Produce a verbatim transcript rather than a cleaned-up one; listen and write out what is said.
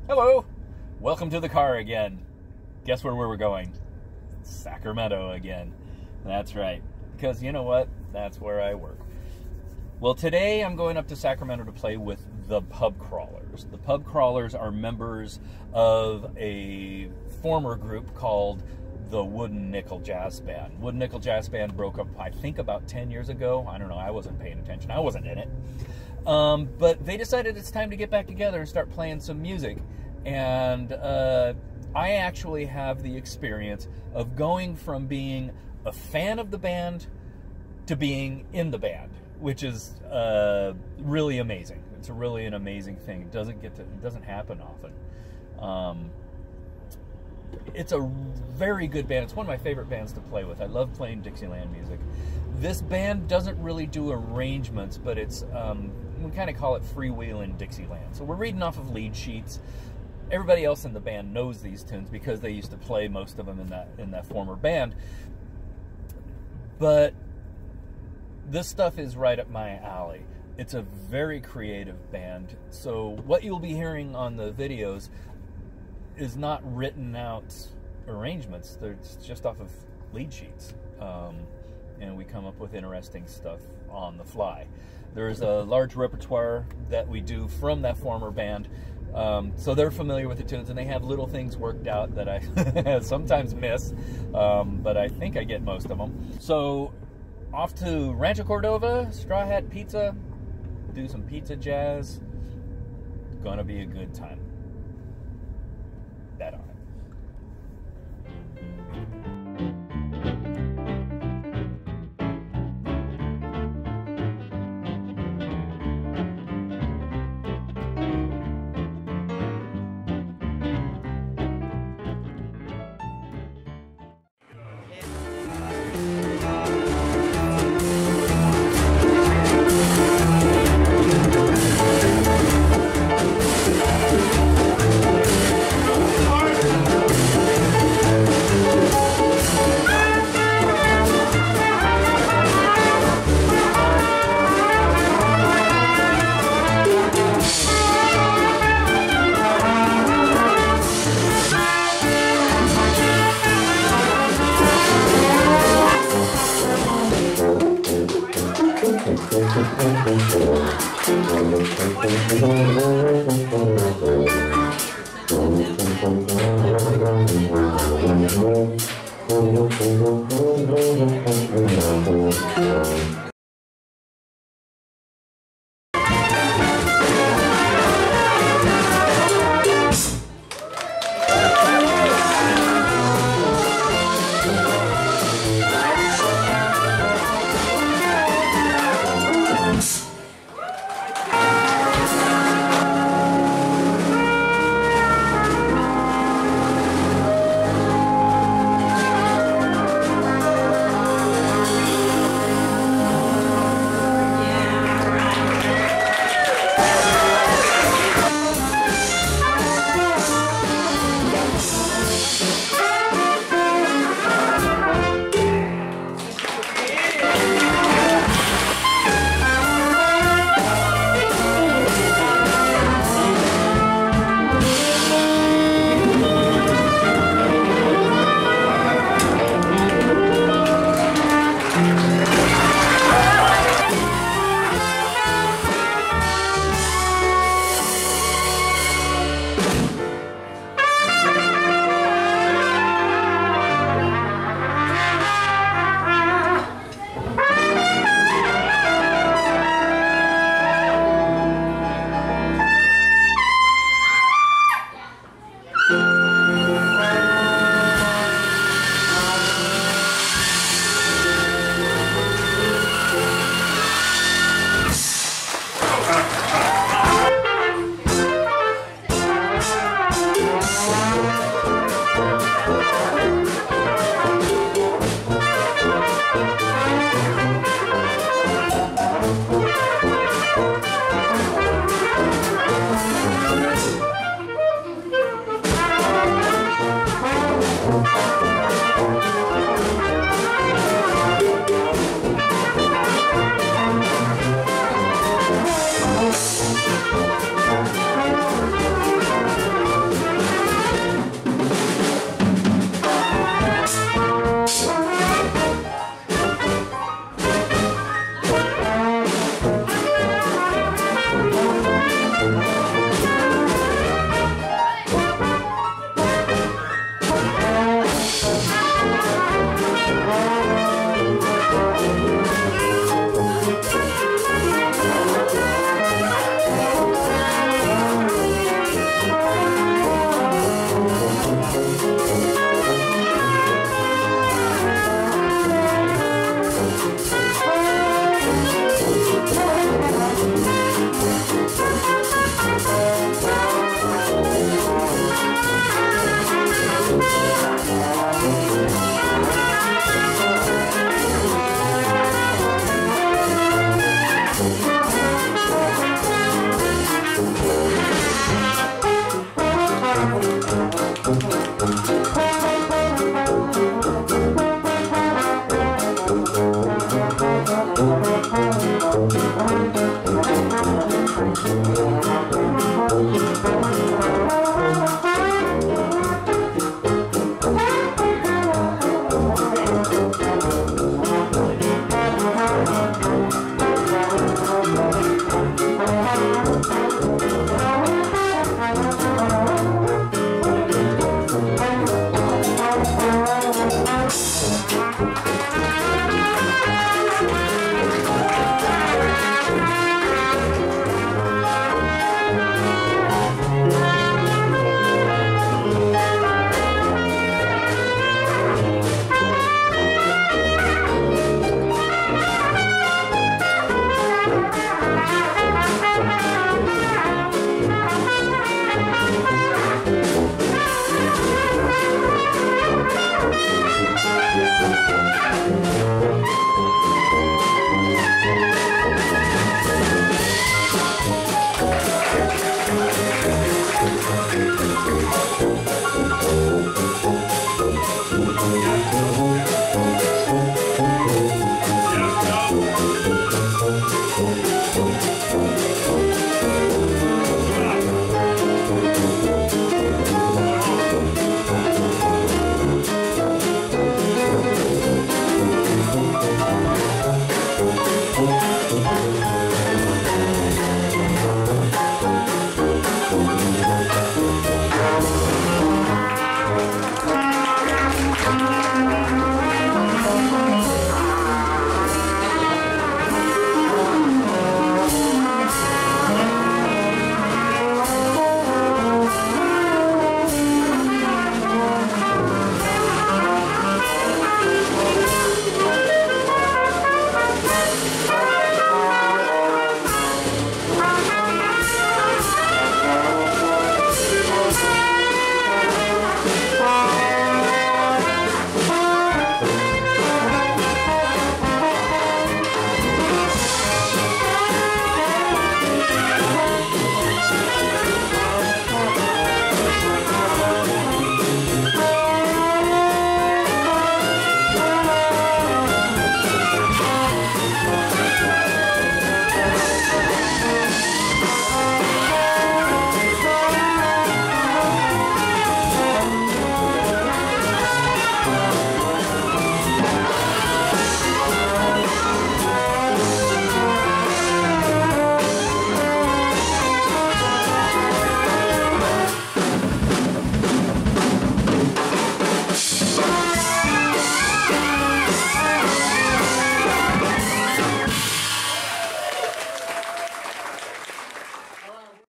Hello! Welcome to the car again. Guess where we were going? Sacramento again. That's right. Because you know what? That's where I work. Well, today I'm going up to Sacramento to play with the Pubcrawlers. The Pubcrawlers are members of a former group called the Wooden Nickel Jazz Band. Wooden Nickel Jazz Band broke up, I think, about ten years ago. I don't know. I wasn't paying attention. I wasn't in it. Um, but they decided it's time to get back together and start playing some music. And uh, I actually have the experience of going from being a fan of the band to being in the band, which is uh, really amazing. It's really an amazing thing. It doesn't get to, it doesn't happen often. Um, it's a very good band. It's one of my favorite bands to play with. I love playing Dixieland music. This band doesn't really do arrangements, but it's um, we kind of call it freewheeling Dixieland. So we're reading off of lead sheets. Everybody else in the band knows these tunes because they used to play most of them in that in that former band. But this stuff is right up my alley. It's a very creative band. So what you'll be hearing on the videos is not written out arrangements. They're just off of lead sheets. Um, and we come up with interesting stuff on the fly. There's a large repertoire that we do from that former band. Um, so they're familiar with the tunes, and they have little things worked out that I sometimes miss, um, but I think I get most of them. So off to Rancho, Cordova, Straw Hat Pizza, do some pizza jazz. Gonna be a good time. Bet on it. Hard Formidable.